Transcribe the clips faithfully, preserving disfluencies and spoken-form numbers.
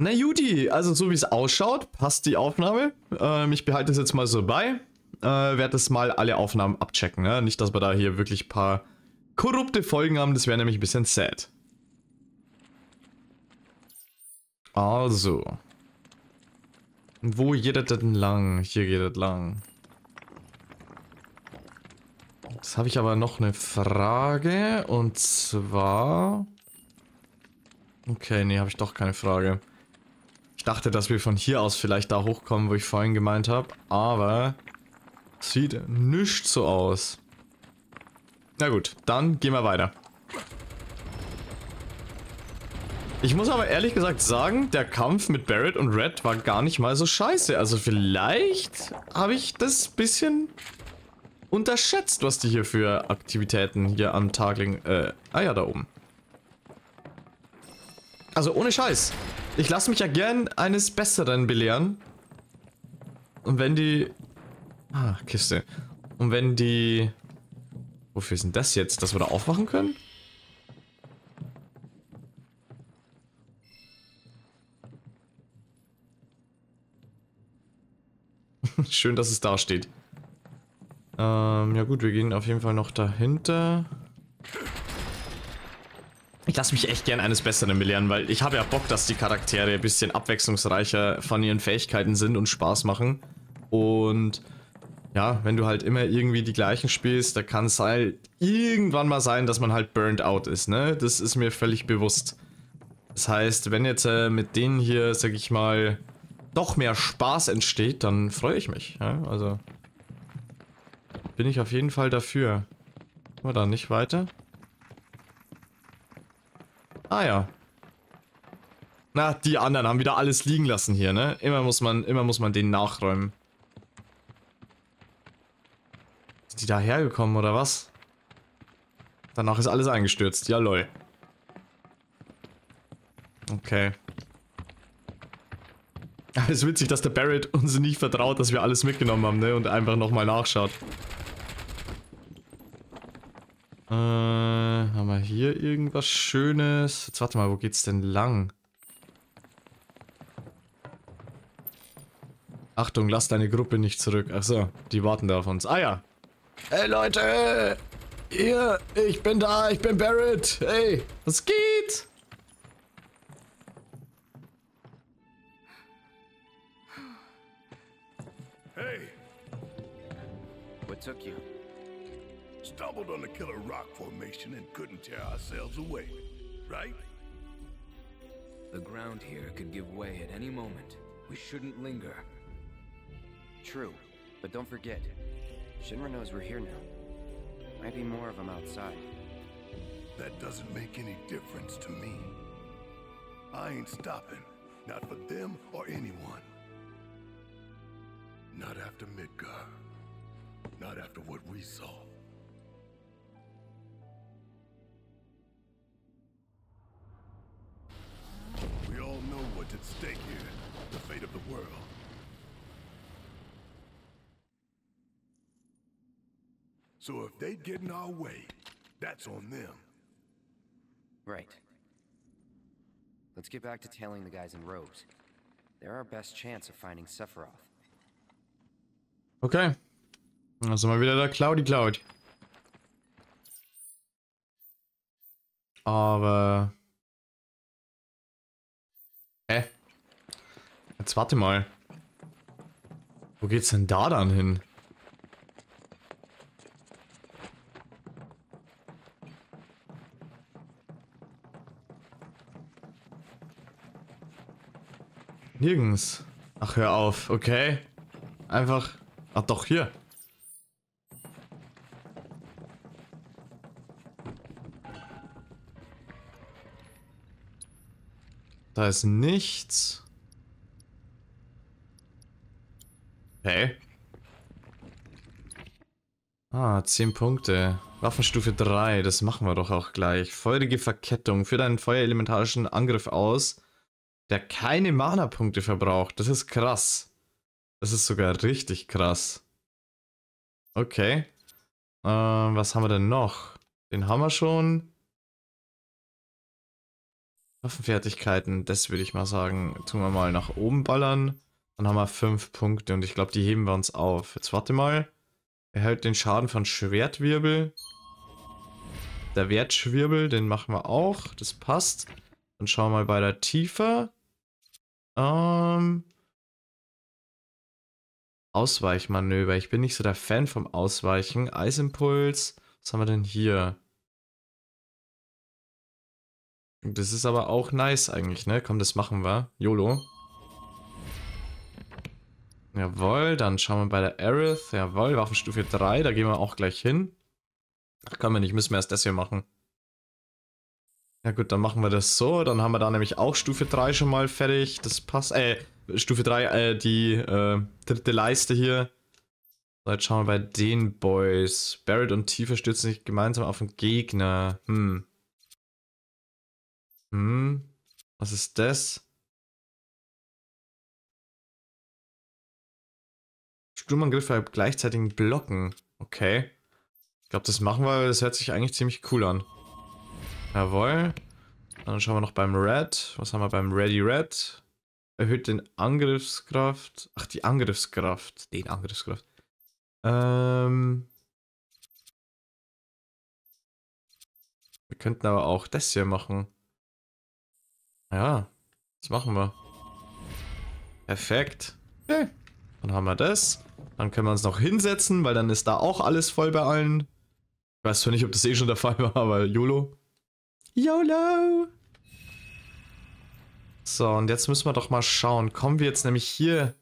Na Juti, also so wie es ausschaut, passt die Aufnahme. Ähm, ich behalte es jetzt mal so bei. Äh, werde das mal alle Aufnahmen abchecken. Ne? Nicht, dass wir da hier wirklich ein paar korrupte Folgen haben. Das wäre nämlich ein bisschen sad. Also. Wo geht das denn lang? Hier geht das lang. Jetzt habe ich aber noch eine Frage. Und zwar... Okay, nee, habe ich doch keine Frage. Ich dachte, dass wir von hier aus vielleicht da hochkommen, wo ich vorhin gemeint habe. Aber... Sieht nicht so aus. Na gut, dann gehen wir weiter. Ich muss aber ehrlich gesagt sagen, der Kampf mit Barret und Red war gar nicht mal so scheiße. Also vielleicht habe ich das bisschen unterschätzt, was die hier für Aktivitäten hier am Tag legen. Äh, ah ja, da oben. Also ohne Scheiß. Ich lasse mich ja gern eines Besseren belehren. Und wenn die... Ah, Kiste. Und wenn die... Wofür ist denn das jetzt? Dass wir da aufwachen können? Schön, dass es da steht. Ähm, ja gut, wir gehen auf jeden Fall noch dahinter. Ich lasse mich echt gern eines Besseren belehren, weil ich habe ja Bock, dass die Charaktere ein bisschen abwechslungsreicher von ihren Fähigkeiten sind und Spaß machen. Und ja, wenn du halt immer irgendwie die gleichen spielst, da kann es halt irgendwann mal sein, dass man halt burnt out ist, ne? Das ist mir völlig bewusst. Das heißt, wenn jetzt äh, mit denen hier, sag ich mal, doch mehr Spaß entsteht, dann freue ich mich. Ja? Also bin ich auf jeden Fall dafür. Guck mal da nicht weiter. Ah ja. Na, die anderen haben wieder alles liegen lassen hier, ne? Immer muss man, immer muss man denen nachräumen. Sind die da hergekommen oder was? Danach ist alles eingestürzt. Ja, lol. Okay. Es ist witzig, dass der Barret uns nicht vertraut, dass wir alles mitgenommen haben, ne? Und einfach nochmal nachschaut. Äh, haben wir hier irgendwas Schönes? Jetzt warte mal, wo geht's denn lang? Achtung, lass deine Gruppe nicht zurück. Achso, die warten da auf uns. Ah ja. Hey Leute! Hier, ich bin da, ich bin Barret. Hey, was geht? Hey! What took you? Stumbled on the killer rock formation and couldn't tear ourselves away, right? The ground here could give way at any moment. We shouldn't linger. True, but don't forget, Shinra knows we're here now. Might be more of them outside. That doesn't make any difference to me. I ain't stopping, not for them or anyone. Not after Midgar. Not after what we saw. We all know what's at stake here. The fate of the world. So if they get in our way, that's on them. Right. Let's get back to tailing the guys in robes. They're our best chance of finding Sephiroth. Okay. Dann sind wir wieder der Cloudy Cloud. Aber... Hä? Jetzt warte mal. Wo geht's denn da dann hin? Nirgends. Ach, hör auf. Okay. Einfach... Ach doch, hier. Da ist nichts. Hey. Ah, zehn Punkte. Waffenstufe drei, das machen wir doch auch gleich. Feurige Verkettung. Führt einen feuerelementarischen Angriff aus, der keine Mana-Punkte verbraucht. Das ist krass. Das ist sogar richtig krass. Okay. Äh, was haben wir denn noch? Den haben wir schon. Waffenfertigkeiten, das würde ich mal sagen, tun wir mal nach oben ballern. Dann haben wir fünf Punkte und ich glaube, die heben wir uns auf. Jetzt warte mal. Erhält den Schaden von Schwertwirbel. Der Wertschwirbel, den machen wir auch. Das passt. Dann schauen wir mal bei der Tiefe. Ähm... Ausweichmanöver. Ich bin nicht so der Fan vom Ausweichen. Eisimpuls. Was haben wir denn hier? Das ist aber auch nice eigentlich, ne? Komm, das machen wir. YOLO. Jawohl, dann schauen wir bei der Aerith. Jawohl, Waffenstufe drei, da gehen wir auch gleich hin. Ach, können wir nicht, müssen wir erst das hier machen. Ja gut, dann machen wir das so. Dann haben wir da nämlich auch Stufe drei schon mal fertig. Das passt. Äh, Stufe drei, äh, die äh, dritte Leiste hier. So, jetzt schauen wir bei den Boys. Barret und Tifa stürzen sich gemeinsam auf den Gegner. Hm. Hm. Was ist das? Sturmangriff bei gleichzeitigen Blocken. Okay. Ich glaube, das machen wir, weil das hört sich eigentlich ziemlich cool an. Jawohl. Dann schauen wir noch beim Red. Was haben wir beim Ready Red? Erhöht den Angriffskraft. Ach, die Angriffskraft. Den Angriffskraft. Ähm. Wir könnten aber auch das hier machen. Ja, das machen wir. Perfekt. Okay. Dann haben wir das. Dann können wir uns noch hinsetzen, weil dann ist da auch alles voll bei allen. Ich weiß zwar nicht, ob das eh schon der Fall war, aber YOLO. YOLO! So, und jetzt müssen wir doch mal schauen. Kommen wir jetzt nämlich hier...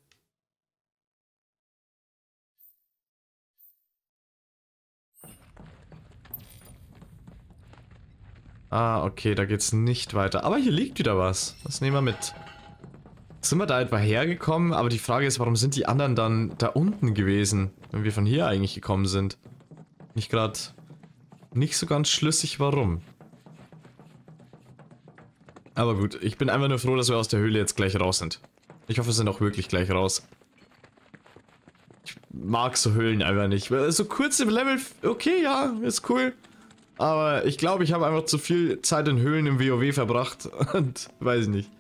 Ah, okay, da geht's nicht weiter. Aber hier liegt wieder was. Das nehmen wir mit. Sind wir da etwa hergekommen? Aber die Frage ist, warum sind die anderen dann da unten gewesen, wenn wir von hier eigentlich gekommen sind? Nicht gerade nicht so ganz schlüssig, warum. Aber gut, ich bin einfach nur froh, dass wir aus der Höhle jetzt gleich raus sind. Ich hoffe, wir sind auch wirklich gleich raus. Ich mag so Höhlen einfach nicht. So kurz im Level, okay, ja, ist cool. Aber ich glaube, ich habe einfach zu viel Zeit in Höhlen im WoW verbracht. Und weiß ich nicht.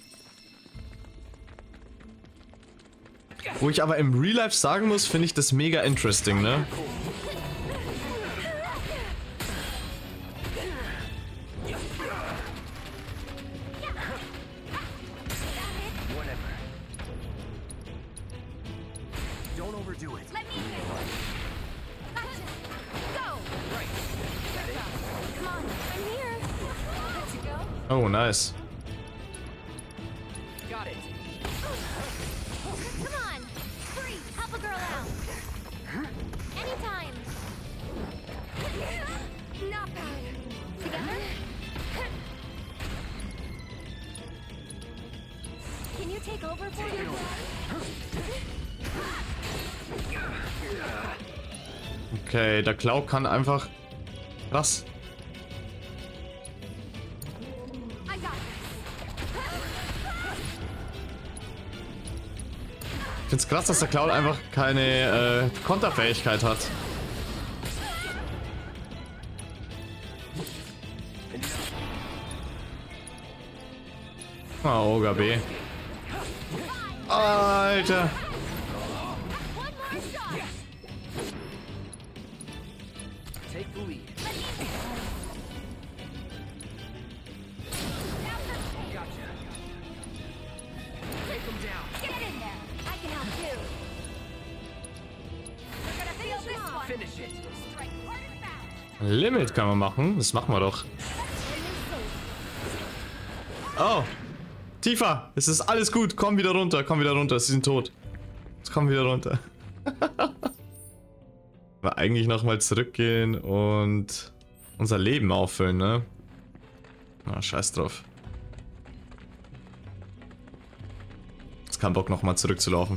Wo ich aber im Real Life sagen muss, finde ich das mega interesting, ne? Oh, nice. Got it. Come on, free, help a girl out. Anytime. Not bad. Together. Can you take over for me? Okay, der Cloud kann einfach... Krass. Ich find's krass, dass der Cloud einfach keine äh, Konterfähigkeit hat. Ah, oh, Ogre B. Alter. Limit kann man machen, das machen wir doch. Oh, Tifa, es ist alles gut, komm wieder runter, komm wieder runter, sie sind tot. Jetzt komm wieder runter. Aber eigentlich nochmal zurückgehen und unser Leben auffüllen, ne? Na, scheiß drauf. Jetzt kein Bock nochmal zurückzulaufen.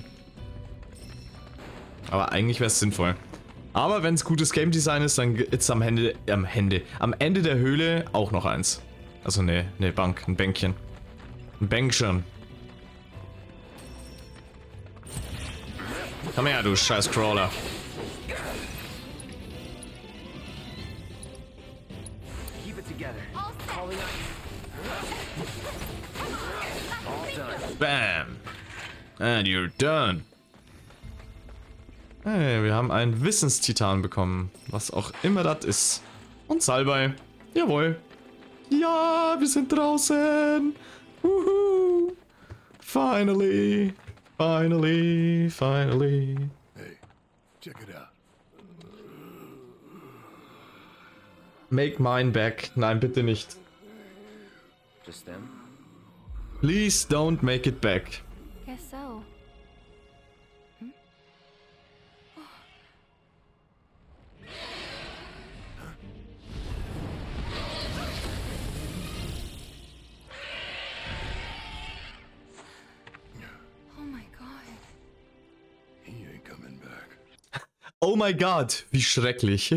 Aber eigentlich wäre es sinnvoll. Aber wenn es gutes Game Design ist, dann ist am Ende, am Ende, am Ende der Höhle auch noch eins. Also ne, ne Bank, ein Bänkchen. Ein Bänkchen. Komm her, du scheiß Crawler. Bam. And you're done. Hey, wir haben einen Wissenstitan bekommen. Was auch immer das ist. Und Salbei. Jawohl. Ja, wir sind draußen. Woohoo. Finally. Finally. Finally. Hey, check it out. Make mine back. Nein, bitte nicht. Just them? Please don't make it back. Guess so. Oh my God. He ain't coming back. Oh my God, wie schrecklich.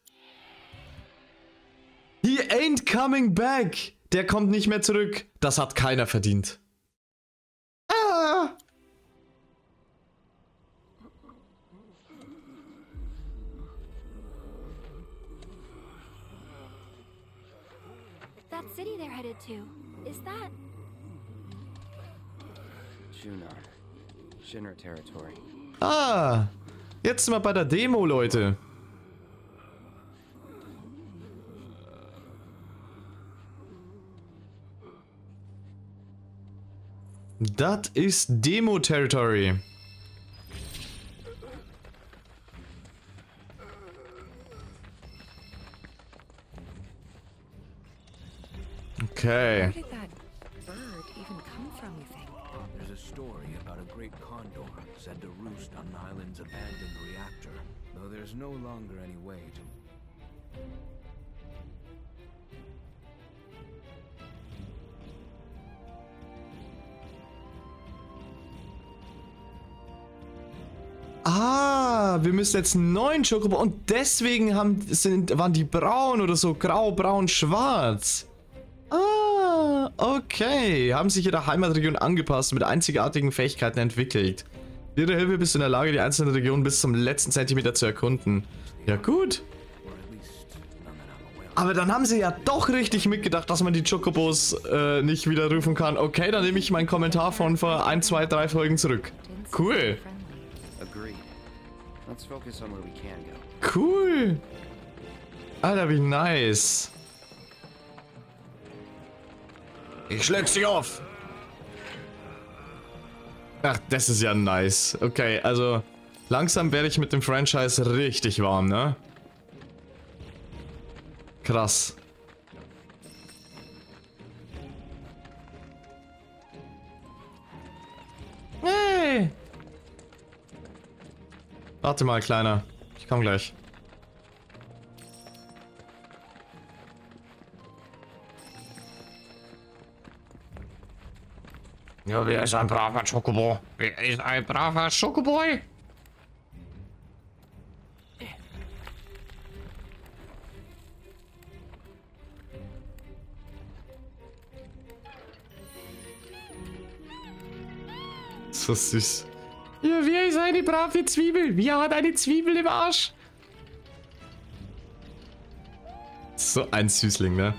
He ain't coming back. Der kommt nicht mehr zurück. Das hat keiner verdient. Ah. That city they're headed to. Is that... Junar. Shinra territory. Ah. Jetzt sind wir bei der Demo, Leute. Das ist Demo-Territory. Okay. Where did that bird even come from, you think? There's a story about a great condor said to roost on an island's abandoned reactor, though there's no longer any way to... Ah, wir müssen jetzt einen neuen Chocobo und deswegen haben, sind, waren die braun oder so, grau, braun, schwarz. Ah, okay. Haben sich ihrer Heimatregion angepasst und mit einzigartigen Fähigkeiten entwickelt. Mit ihrer Hilfe bist du in der Lage, die einzelnen Regionen bis zum letzten Zentimeter zu erkunden. Ja gut. Aber dann haben sie ja doch richtig mitgedacht, dass man die Chocobos äh, nicht widerrufen kann. Okay, dann nehme ich meinen Kommentar von vor ein, zwei, drei Folgen zurück. Cool. Agreed. Let's focus on where we can go. Cool. Alter, wie nice. Ich schläg sie auf. Ach, das ist ja nice. Okay, also langsam werde ich mit dem Franchise richtig warm, ne? Krass. Hey. Warte mal, Kleiner. Ich komm gleich. Ja, wer ist ein braver Chocobo? Wer ist ein braver Chocoboy? So süß. Ja, wer ist eine brave Zwiebel? Wer hat eine Zwiebel im Arsch? So ein Süßling, ne?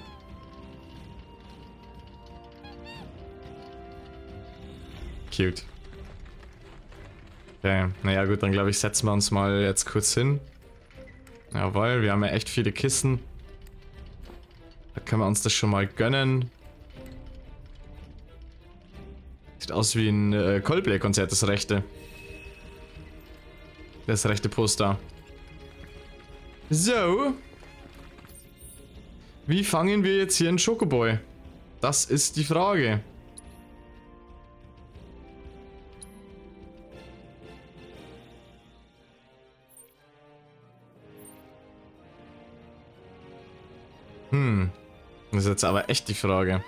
Cute. Okay, naja gut, dann glaube ich, setzen wir uns mal jetzt kurz hin. Jawohl, wir haben ja echt viele Kisten. Da können wir uns das schon mal gönnen. Sieht aus wie ein äh, Coldplay-Konzert, das rechte. Das rechte Poster. So. Wie fangen wir jetzt hier einen Chocoboy? Das ist die Frage. Hm. Das ist jetzt aber echt die Frage.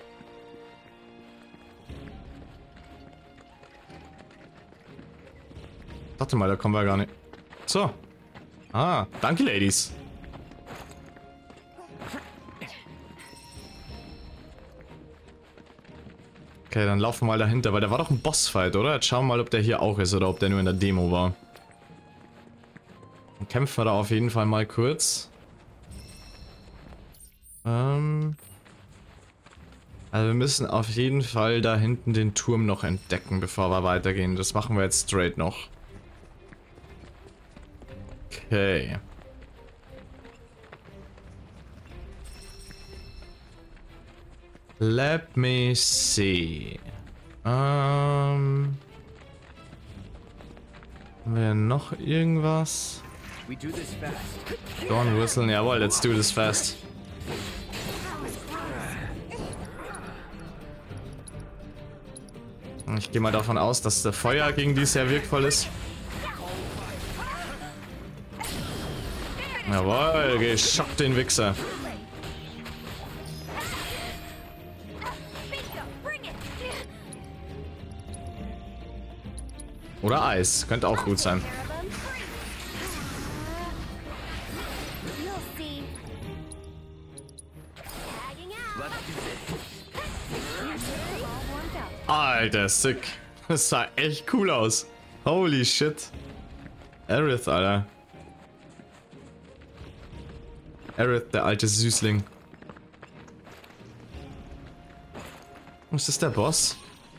Warte mal, da kommen wir gar nicht. So. Ah, danke, Ladies. Okay, dann laufen wir mal dahinter, weil der war doch ein Bossfight, oder? Jetzt schauen wir mal, ob der hier auch ist oder ob der nur in der Demo war. Dann kämpfen wir da auf jeden Fall mal kurz. Ähm. Also wir müssen auf jeden Fall da hinten den Turm noch entdecken, bevor wir weitergehen. Das machen wir jetzt straight noch. Okay. Let me see. Ähm... Haben wir noch irgendwas? We do this fast. Dawn Whistle, jawohl, let's do this fast. Ich gehe mal davon aus, dass der Feuer gegen die sehr wirkvoll ist. Jawohl, geschockt den Wichser. Oder Eis, könnte auch gut sein. Alter, sick. Das sah echt cool aus. Holy shit. Aerith, Alter. Aerith, der alte Süßling. Ist das der Boss?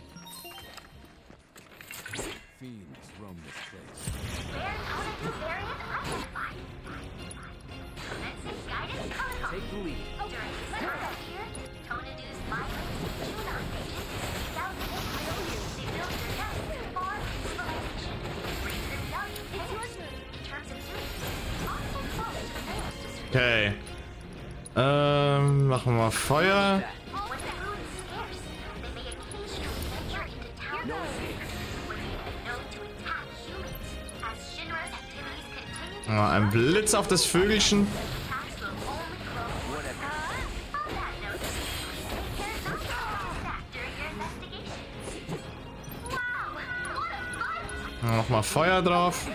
Fiends roam this place. Take the lead. Okay. Ähm, machen wir Feuer. Ah, ein Blitz auf das Vögelchen. Nochmal Feuer drauf.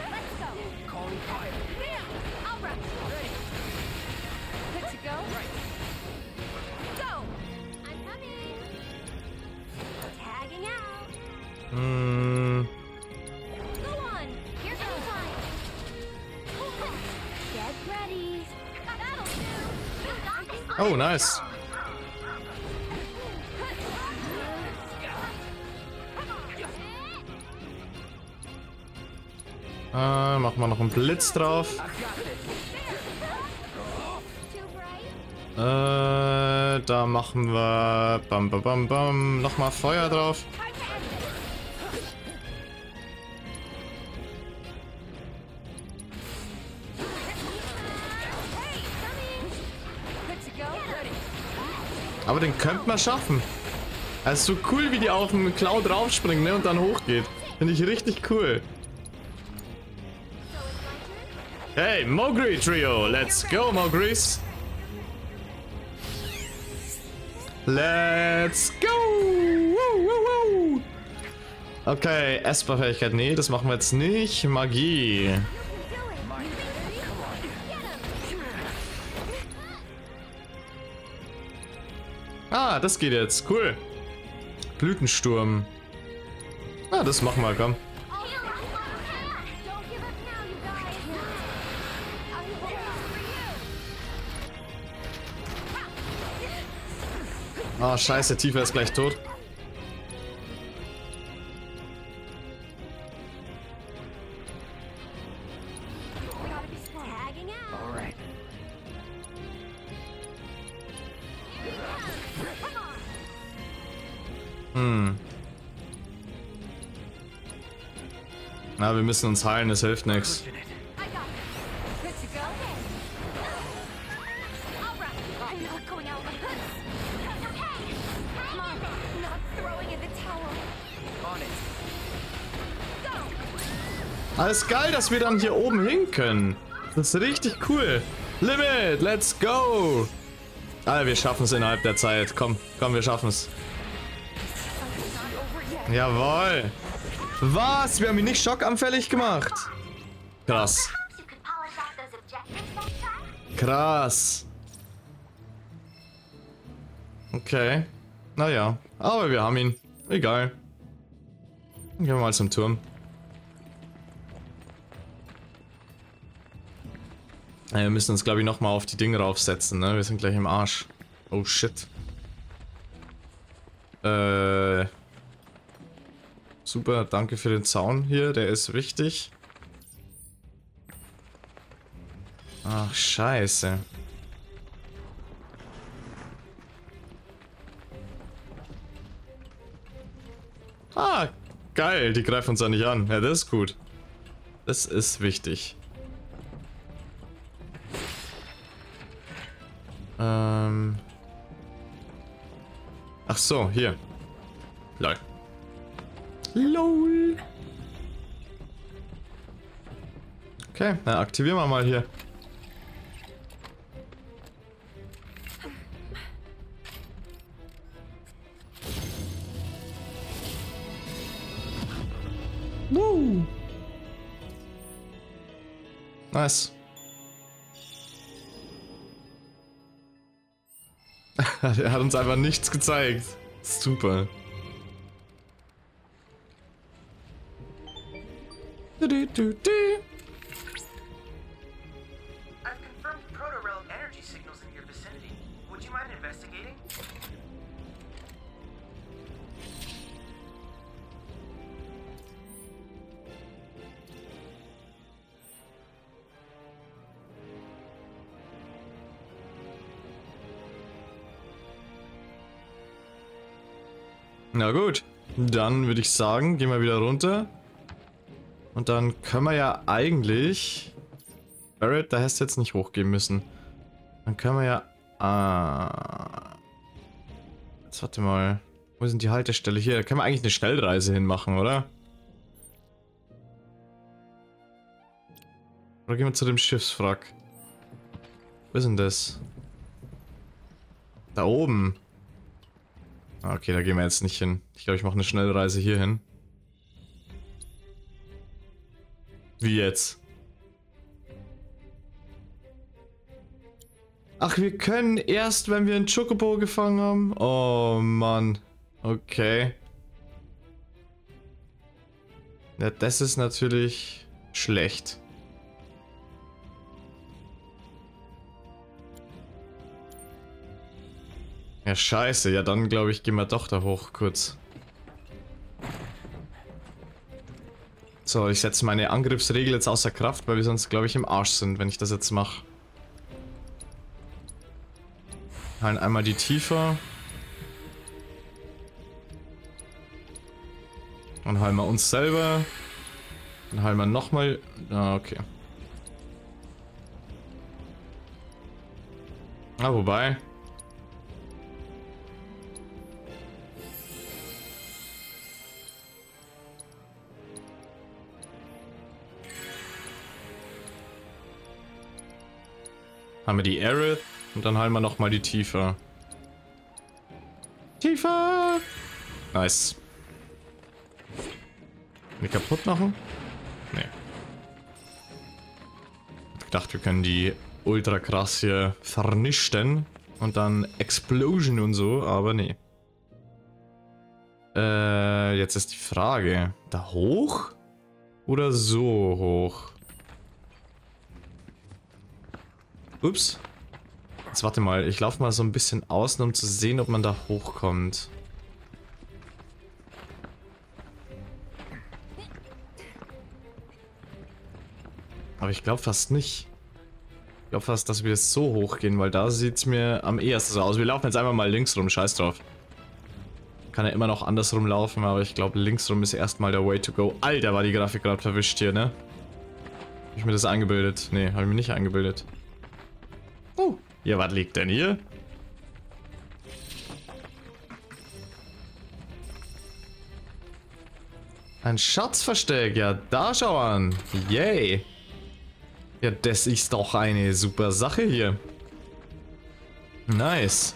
Hm. Oh, nice. Äh, machen wir noch einen Blitz drauf. Äh, da machen wir bam bam bam bam nochmal Feuer drauf. Aber den könnte man schaffen. Also so cool, wie die auf dem Cloud raufspringen, ne, und dann hochgeht. Finde ich richtig cool. Hey, Mowgli Trio, let's go, Mowglis. Let's go! Woo, woo, woo. Okay, Esper-Fähigkeit, nee, das machen wir jetzt nicht. Magie. Ah, das geht jetzt. Cool. Blütensturm. Ah, das machen wir, komm. Ah, scheiße, Tifa ist gleich tot. Hm. Na, wir müssen uns heilen, das hilft nichts. Alles geil, dass wir dann hier oben hin können. Das ist richtig cool. Limit, let's go. Alter, wir schaffen es innerhalb der Zeit. Komm, komm, wir schaffen es. Jawohl. Was? Wir haben ihn nicht schockanfällig gemacht. Krass. Krass. Okay. Naja, aber wir haben ihn. Egal. Gehen wir mal zum Turm. Ja, wir müssen uns, glaube ich, nochmal auf die Dinge raufsetzen, ne? Wir sind gleich im Arsch. Oh shit. Äh. Super, danke für den Zaun hier, der ist wichtig. Ach, scheiße. Ah, geil, die greifen uns ja nicht an. Ja, das ist gut. Das ist wichtig. Ähm. Ach so, hier. Lol. LOL. Okay, na aktivieren wir mal hier. Woo. Nice. Er hat uns einfach nichts gezeigt. Super. Du, du, du, du. I've confirmed proto-relic energy signals in your vicinity. Would you mind investigating? Na gut, dann würde ich sagen, gehen wir wieder runter. Und dann können wir ja eigentlich... Barrett, da hättest du jetzt nicht hochgehen müssen. Dann können wir ja... Ah... Jetzt warte mal. Wo sind die Haltestelle? Hier, da können wir eigentlich eine Schnellreise hinmachen, oder? Oder gehen wir zu dem Schiffswrack? Wo ist denn das? Da oben. Okay, da gehen wir jetzt nicht hin. Ich glaube, ich mache eine Schnellreise hier hin. Wie jetzt? Ach, wir können erst, wenn wir einen Chocobo gefangen haben? Oh, Mann. Okay. Ja, das ist natürlich schlecht. Ja, scheiße. Ja, dann glaube ich, gehen wir doch da hoch kurz. So, ich setze meine Angriffsregel jetzt außer Kraft, weil wir sonst, glaube ich, im Arsch sind, wenn ich das jetzt mache. Heilen einmal die tiefer. Dann heilen wir uns selber. Dann heilen wir nochmal. Ah, okay. Ah, wobei. Haben wir die Aerith und dann heilen wir nochmal die Tiefe. Tiefe! Nice. Die kaputt machen? Nee. Ich dachte, wir können die ultra krass hier vernichten und dann Explosion und so, aber nee. Äh, jetzt ist die Frage, da hoch oder so hoch? Ups. Jetzt warte mal, ich laufe mal so ein bisschen außen, um zu sehen, ob man da hochkommt. Aber ich glaube fast nicht. Ich glaube fast, dass wir jetzt so hoch gehen, weil da sieht es mir am ehesten so aus. Wir laufen jetzt einfach mal links rum, scheiß drauf. Kann ja immer noch andersrum laufen, aber ich glaube links rum ist erstmal der Way to go. Alter, war die Grafik gerade verwischt hier, ne? Hab ich mir das eingebildet? Ne, habe ich mir nicht eingebildet. Oh, ja, was liegt denn hier? Ein Schatzversteck, ja, da schau an. Yay. Ja, das ist doch eine super Sache hier. Nice.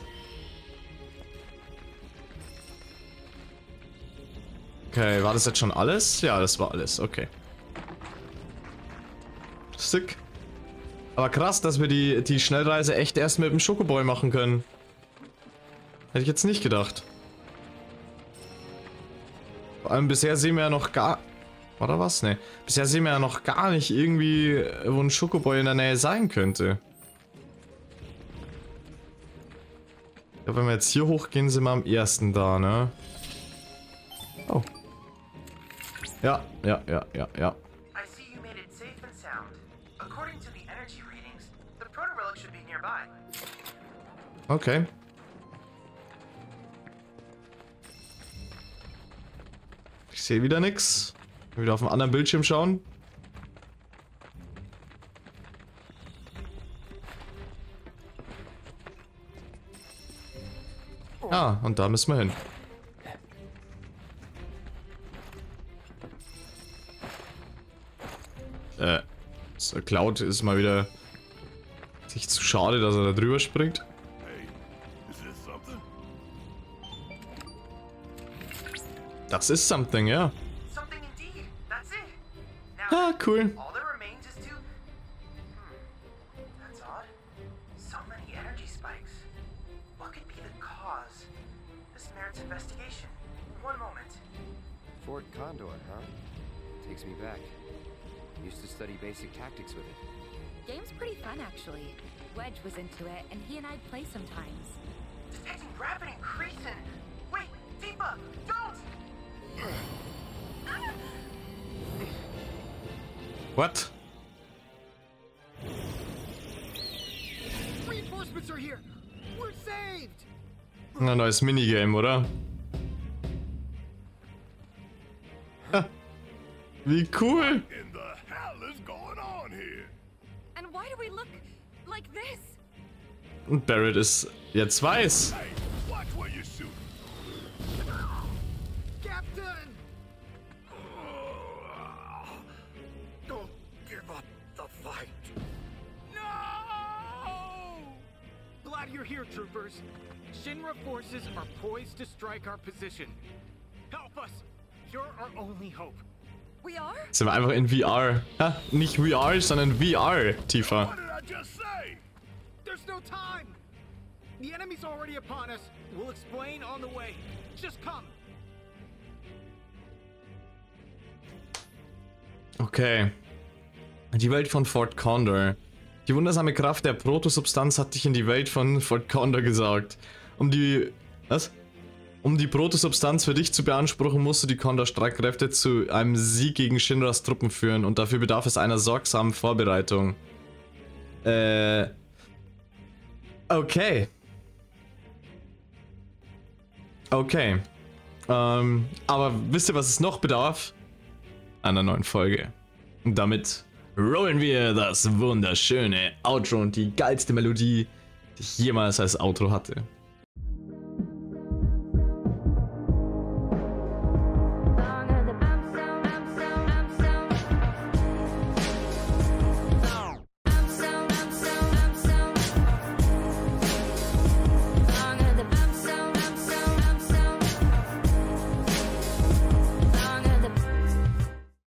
Okay, war das jetzt schon alles? Ja, das war alles, okay. Sick. Aber krass, dass wir die, die Schnellreise echt erst mit dem Schokoboy machen können. Hätte ich jetzt nicht gedacht. Vor allem bisher sehen wir ja noch gar... Oder was? Ne. Bisher sehen wir ja noch gar nicht irgendwie, wo ein Schokoboy in der Nähe sein könnte. Ja, wenn wir jetzt hier hochgehen, sind wir am ersten da, ne? Oh. Ja, ja, ja, ja, ja. I see you made it safe and sound. According to the energy readings, the proto-relic should be nearby. Okay. Ich sehe wieder nix. Wieder auf dem anderen Bildschirm schauen. Ah, und da müssen wir hin. Äh, so Cloud ist mal wieder sich zu schade, dass er da drüber springt. Hey, is this something? Das ist something, ja. Something indeed. That's it. Now, Ah, cool. all that remains is to... Hmm. That's odd. So many energy spikes. What could be the cause? This merits investigation. One moment. Fort Condor, huh? Takes me back. Used to study basic tactics with it. Game's pretty fun, actually. Wedge was into it, and he and I'd play sometimes. Detecting rapid increase in... Wait, Tifa, don't! What? Reinforcements are here. We're saved. Ein neues Minigame, oder? Ah, wie cool! In the hell is going on here? And why do we look like this? Und Barrett ist jetzt weiß. Hey, watch where you shoot. Captain! Don't give up the fight. No! Glad you're here, troopers. Shinra forces are poised to strike our position. Help us. You're our only hope. We are? Sind wir einfach in V R. Ha, nicht V R, sondern V R, Tifa. What did I just say? There's no time. The enemy's already upon us. We'll explain on the way. Just come. Okay. Die Welt von Fort Condor. Die wundersame Kraft der Protosubstanz hat dich in die Welt von Fort Condor gesaugt. Um die... Was? Um die Protosubstanz für dich zu beanspruchen, musst du die Condor-Streitkräfte zu einem Sieg gegen Shinras Truppen führen und dafür bedarf es einer sorgsamen Vorbereitung. Äh... Okay. Okay. Ähm, aber wisst ihr, was es noch bedarf? Einer neuen Folge. Und damit rollen wir das wunderschöne Outro und die geilste Melodie, die ich jemals als Outro hatte.